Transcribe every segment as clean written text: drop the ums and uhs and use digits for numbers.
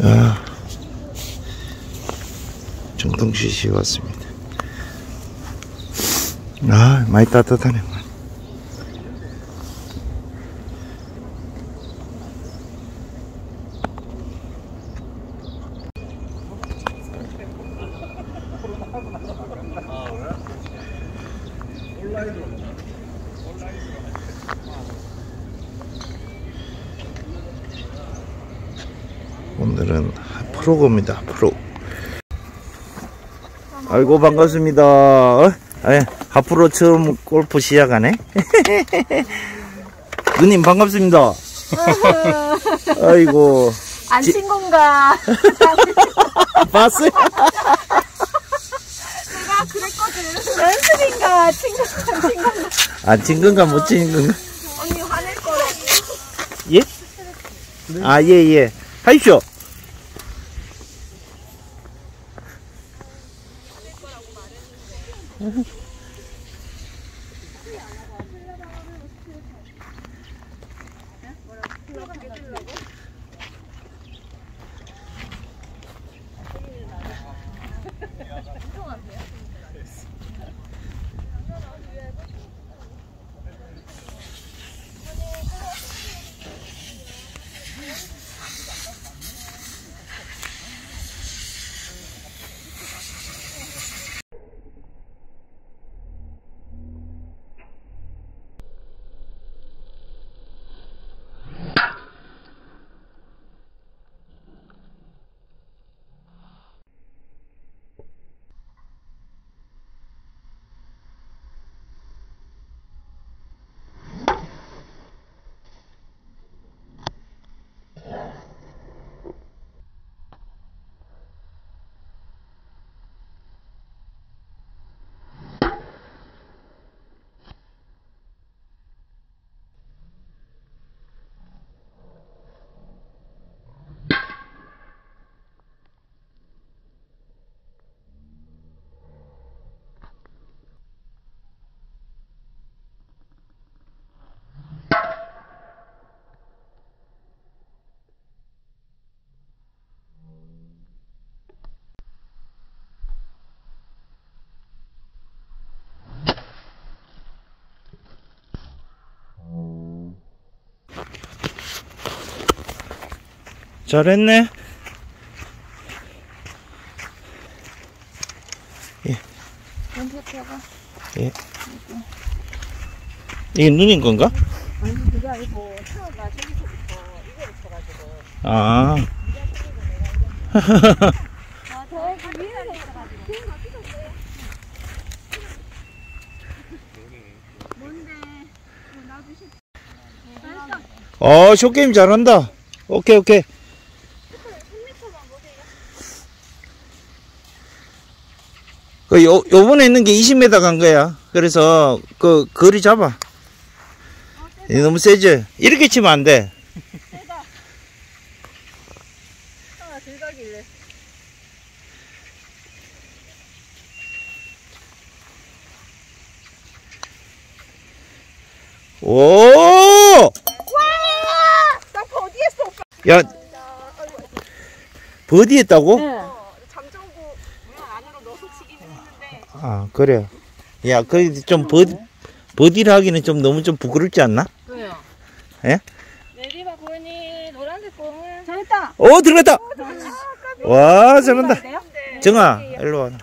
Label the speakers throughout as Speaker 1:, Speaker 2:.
Speaker 1: 아, 정동시시 왔습니다. 아, 많이 따뜻하네. 오늘은 프로입니다. 프로. 아이고 반갑습니다. 하프로 처음 골프 시작하네. 누님 반갑습니다. 아이고.
Speaker 2: 안 친 건가?
Speaker 1: 봤어요?
Speaker 2: 내가 그랬거든. 연습인가? 친 건가?
Speaker 1: 안 친 건가 못 친 건가?
Speaker 2: 언니 화낼 거라고.
Speaker 1: 예? 아, 예. 하십시오. 잘했네. 예. 예. 이게 눈인 건가?
Speaker 2: 아니 그게 아니고 차가 저기서부터 이거를 쳐가지고.
Speaker 1: 아.
Speaker 2: 저기 위에 있어가지고. 뭔데? 놔주실.
Speaker 1: 숏게임 잘한다. 오케이. 요번에 있는 게 20m 간 거야. 그래서, 거리 잡아. 너무 세지? 이렇게 치면 안 돼.
Speaker 2: 세다. 하나 들가길래.
Speaker 1: 오!
Speaker 2: 와! 나 버디했어, 오빠.
Speaker 1: 야, 버디 했다고?
Speaker 2: 네. 잠정구 물 안으로 넣어서 치긴 했는데.
Speaker 1: 아, 그래. 야, 좀 버디를 하기는 좀 너무 좀 부끄럽지 않나?
Speaker 2: 왜요?
Speaker 1: 예?
Speaker 2: 내리막 보니 노란색 공을. 잘했다.
Speaker 1: 오, 들어갔다! 와, 잘한다. 정아, 일로 와.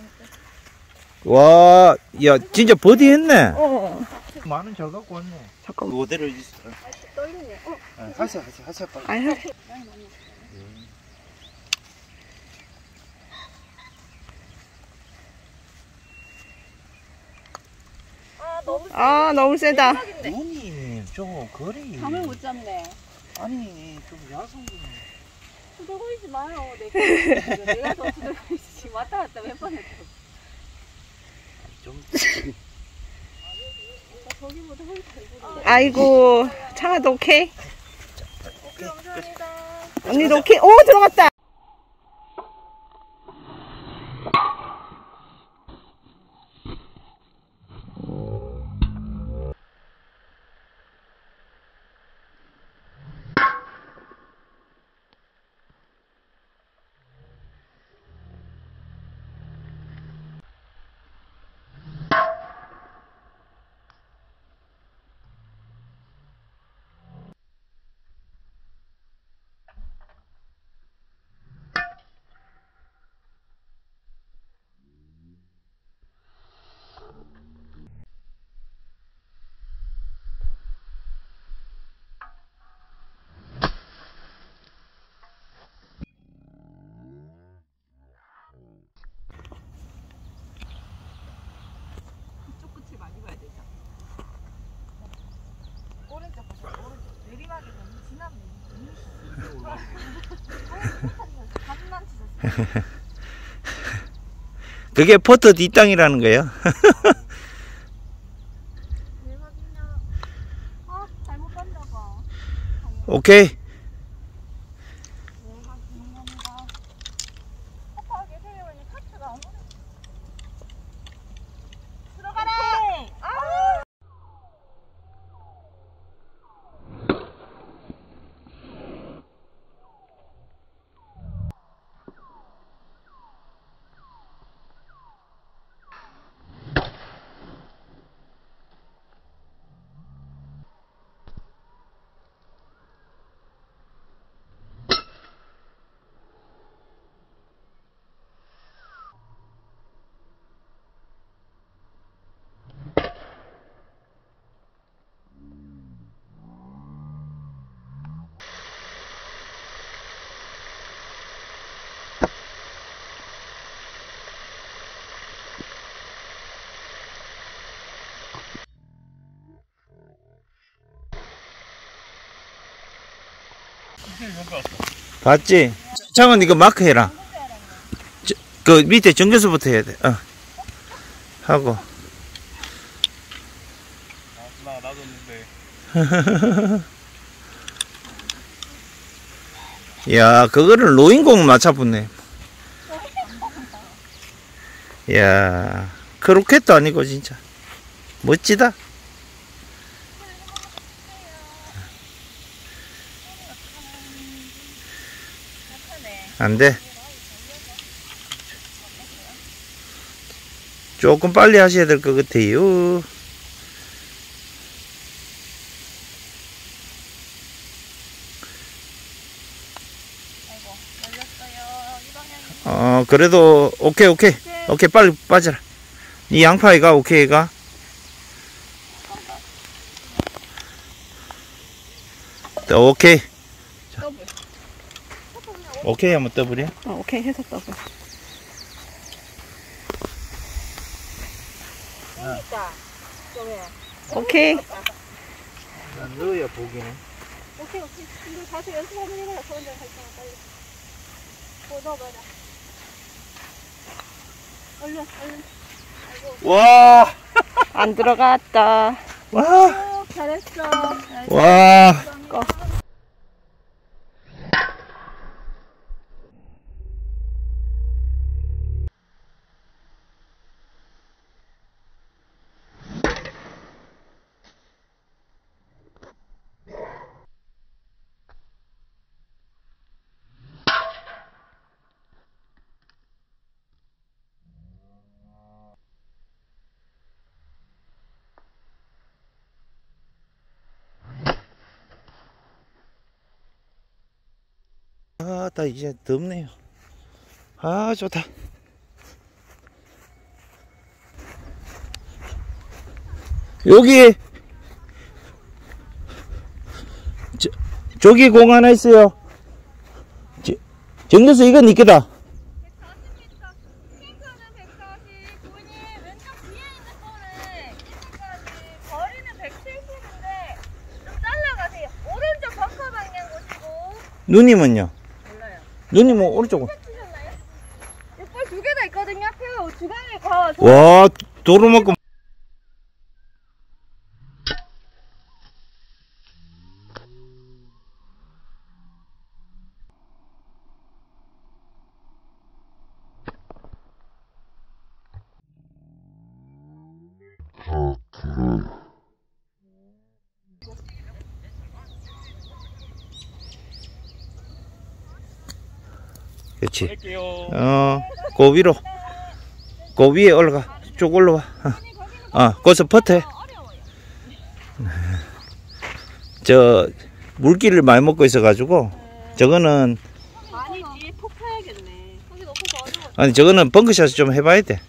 Speaker 1: 와, 야, 진짜 버디 했네. 만원 잘 갖고 왔네. 잠깐. 그대로 있어.
Speaker 2: 떨리네.
Speaker 1: 하세요, 빨리.
Speaker 2: 너무 세다.
Speaker 1: 누님, 좀 거리.
Speaker 2: 잠을 못 잡네.
Speaker 1: 아니, 좀 야성 좀.
Speaker 2: 투덜거리지 마요. 내가 더 투덜거리지. 지금 왔다 갔다 몇 번 했어.
Speaker 1: 좀.
Speaker 2: 저기보다 훨씬 잘 보여.
Speaker 3: 아이고, 창아도 오케이?
Speaker 2: 오케이, 감사합니다.
Speaker 3: 언니도 오케이? 오, 들어갔다!
Speaker 1: 그게 포터 뒷땅이라는 거예요.
Speaker 2: 대박이냐. 아, 잘못 갔나 봐.
Speaker 1: 오케이.
Speaker 2: 감사합니다. 오빠 계세요. 카트가 안 오네. 들어가라. 아!
Speaker 1: 봤지? 창은 이거 마크 해라. 그 밑에 정교수부터 해야 돼. 하고. 야, 그거를 노인공 맞춰붙네. 야, 크로켓도 아니고 진짜 멋지다. 안 돼. 조금 빨리 하셔야 될 것 같아요. 그래도 오케이 빨리 빠져라. 이 양파이가 오케이가. 오케이. 오케이 하면 더블이야?
Speaker 3: 오케이 해서 더블.
Speaker 2: 재밌다.
Speaker 3: 오케이.
Speaker 1: 넣어야 보기는.
Speaker 2: 오케이. 이거 다시 연습 한번 해봐요. 저 혼자 갈 거야. 빨리. 넣어봐라. 얼른. 아이고.
Speaker 1: 와!
Speaker 3: 안 들어갔다.
Speaker 1: 와!
Speaker 2: 잘했어.
Speaker 1: 와! 나 이제 덥네요. 좋다. 여기 저기 공 하나 있어요. 정교수 이건 니 거다.
Speaker 2: 140m, 핑크는 140, 본인 왼쪽 뒤에 있는 거는 20까지, 거리는 170인데 좀 잘라가세요. 오른쪽 벙커 방향 보시고.
Speaker 1: 누님은요?
Speaker 2: 몰라요.
Speaker 1: 누님은 오른쪽은?
Speaker 2: 치셨나요? 이빨 두 개 다 있거든요. 앞에 주방에 가.
Speaker 1: 와, 도로만큼. 그렇지. 그 위로, 그 위에 올라가. 쭉 올라와. 거기서 퍼트해. 물기를 많이 먹고 있어가지고, 저거는,
Speaker 2: 많이 뒤에 톡 파야겠네. 거기 높아서 어려워.
Speaker 1: 아니, 저거는 벙커샷을 좀 해봐야 돼.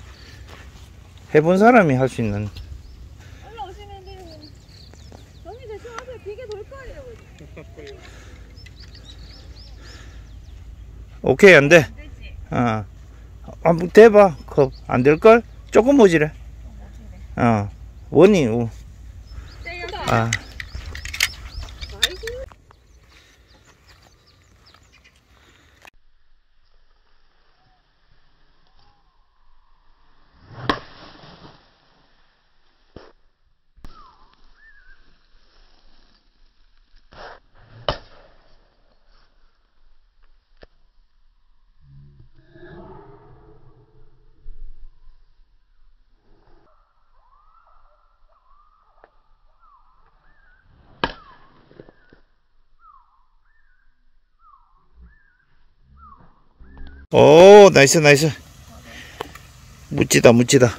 Speaker 1: 해본 사람이 할 수 있는.
Speaker 2: 올라오시면 돼요. 정리 조심하세요. 비계 돌 거예요.
Speaker 1: 오케이, 안 돼.
Speaker 2: 되지?
Speaker 1: 한번 대봐. 안 될걸? 조금 모지래. 원이,
Speaker 2: 세요.
Speaker 1: 오, 나이스, 나이스. 묻지다, 묻지다.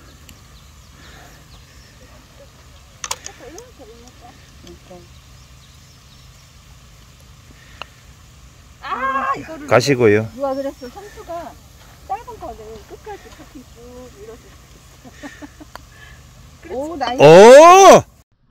Speaker 2: 아, 이거를
Speaker 1: 가시고요.
Speaker 2: 누가 그랬어. 선수가 짧은 거를 끝까지 커팅 쭉 밀어줄 수 있어. 오, 나이스.
Speaker 1: 오!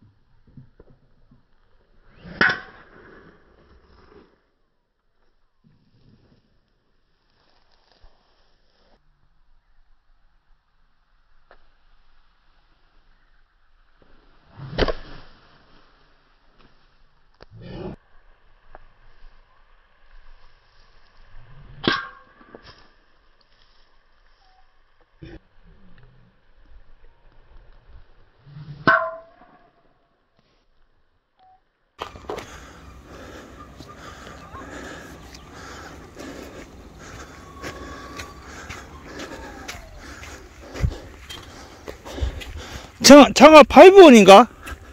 Speaker 1: 장아 5원인가?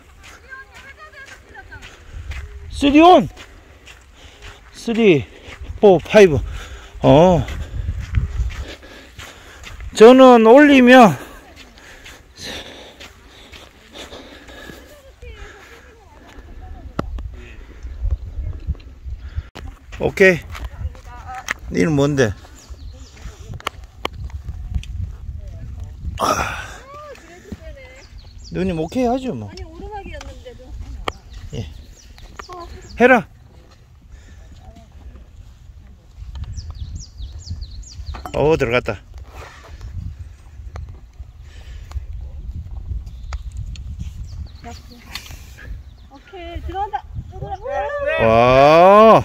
Speaker 1: 3원? 3, 4, 5. 저는 올리면 오케이. 니는 뭔데? 누님 오케이 하죠 뭐.
Speaker 2: 아니, 오르막이었는데도.
Speaker 1: 예. 해라. 들어갔다.
Speaker 2: 오케이, 들어간다.
Speaker 1: 와.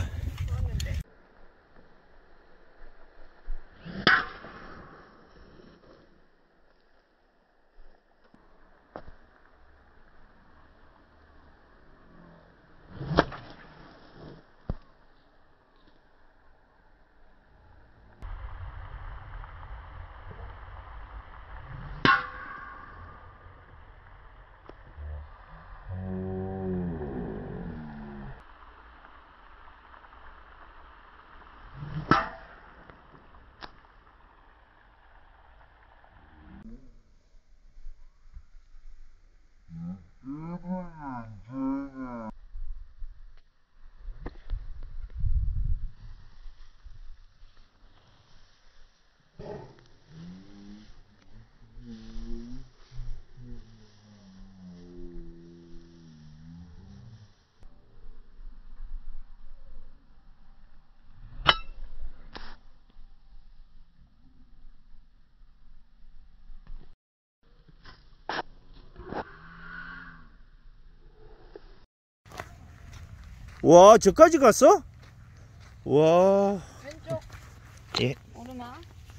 Speaker 1: 와, 저까지 갔어? 와.
Speaker 2: 왼쪽.
Speaker 1: 예.
Speaker 2: 오르막.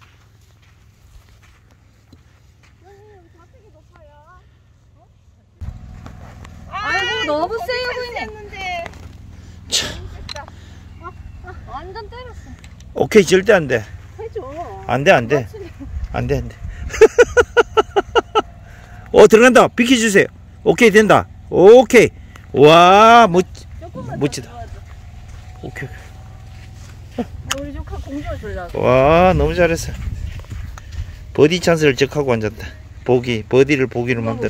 Speaker 2: 아이고, 너무 세게 보이네. 완전 때렸어.
Speaker 1: 오케이, 절대 안 돼.
Speaker 2: 해줘.
Speaker 1: 안 돼, 안 돼. 안 돼, 안 돼. 들어간다. 비켜주세요. 오케이, 된다. 오케이. 와, 멋지다. 오케이.
Speaker 2: 우리 조카 공주를 주려고.
Speaker 1: 와, 너무 잘했어. 버디 찬스를 적하고 앉았다. 버디를 보기로 만든.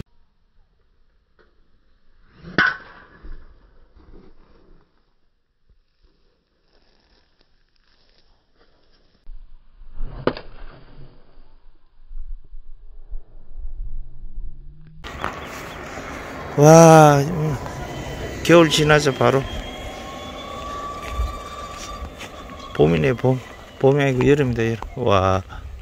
Speaker 1: 와, 겨울 지나서 바로 봄이네. 봄이 아니고 여름이다, 여름. 와.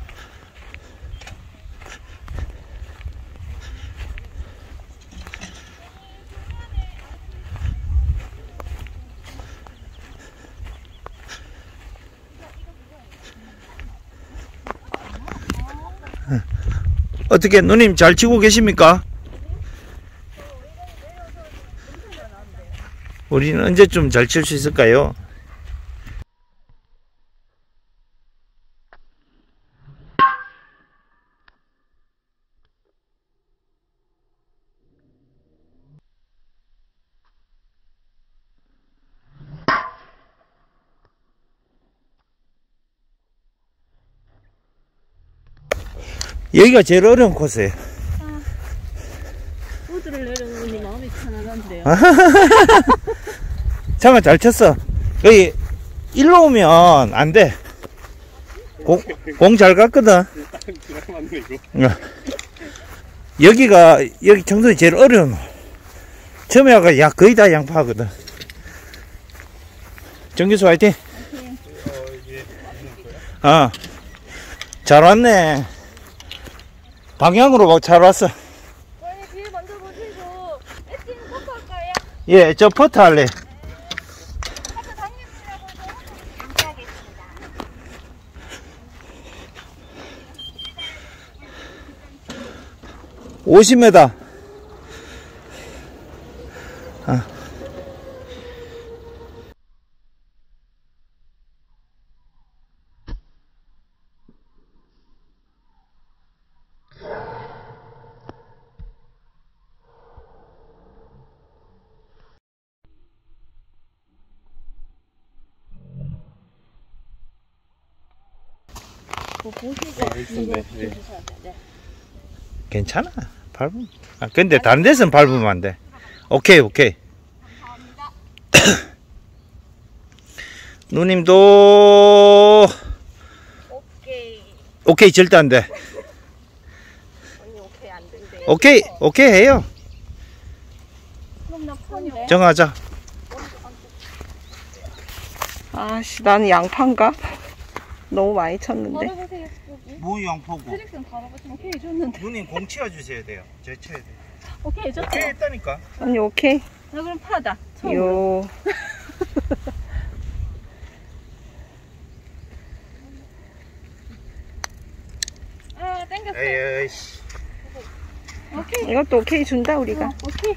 Speaker 1: 어떻게 누님 잘 치고 계십니까? 우리는 언제쯤 잘 칠 수 있을까요? 여기가 제일 어려운 코스예요.
Speaker 2: 우드를 내려놓으니 마음이 편안한데요.
Speaker 1: 장아 잘 쳤어. 여기 일로 오면 안 돼. 공 잘 갔거든. 여기 청소이 제일 어려운. 처음에 와가 야 거의 다 양파하거든. 정규수 화이팅. 잘 왔네. 방향으로 잘 왔어.
Speaker 2: 저희 뒤에 먼저 보시고 에스티는 포크 할까요?
Speaker 1: 예, 저 퍼트 할래.
Speaker 2: 아까 당겼으라고 감사하겠습니다.
Speaker 1: 50m.
Speaker 2: 보시고
Speaker 4: 있었네. 네.
Speaker 2: 네.
Speaker 1: 괜찮아. 밟으면. 근데 다른 데서는 밟으면 안 돼. 오케이. 누님도 오케이 절대 안 돼.
Speaker 2: 언니 오케이 안 된대.
Speaker 1: 오케이 해요.
Speaker 2: 그럼 나 폰이요.
Speaker 1: 정하자.
Speaker 3: 아씨, 나는 양파인가? 너무 많이 쳤는데.
Speaker 2: 걸어보세요. 여기.
Speaker 1: 뭐 양포고.
Speaker 2: 트릭슨 걸어보시면 오케이 해줬는데.
Speaker 1: 누님 공 치워주셔야 돼요. 제 쳐야 돼.
Speaker 2: 오케이 해줬어.
Speaker 1: 오케이 했다니까.
Speaker 3: 언니 오케이.
Speaker 2: 나 그럼 파다. 처음으로.
Speaker 3: 요.
Speaker 2: 아 땡겼어.
Speaker 1: 에이씨.
Speaker 2: 오케이.
Speaker 3: 이것도 오케이 준다 우리가.
Speaker 2: 오케이.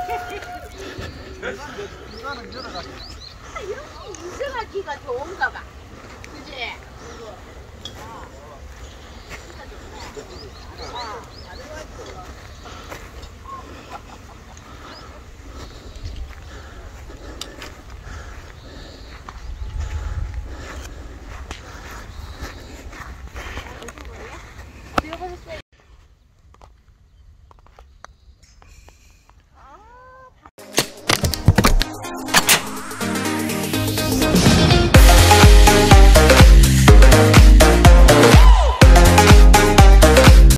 Speaker 2: 이승하기가 좋은가 봐.